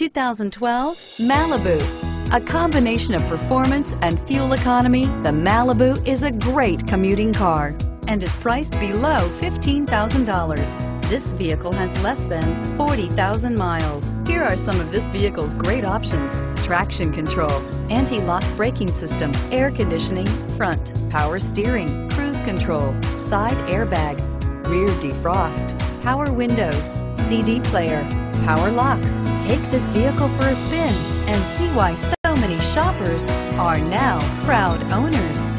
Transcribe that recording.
2012 Malibu. A combination of performance and fuel economy, the Malibu is a great commuting car and is priced below $15,000. This vehicle has less than 40,000 miles. Here are some of this vehicle's great options: traction control, anti-lock braking system, air conditioning, front, power steering, cruise control, side airbag, rear defrost, power windows, CD player, power locks. Take this vehicle for a spin and see why so many shoppers are now proud owners.